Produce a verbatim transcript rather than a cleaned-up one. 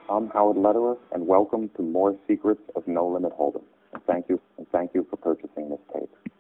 I'm Howard Lederer, and welcome to More Secrets of No Limit Hold'em. And thank you, and thank you for purchasing this tape.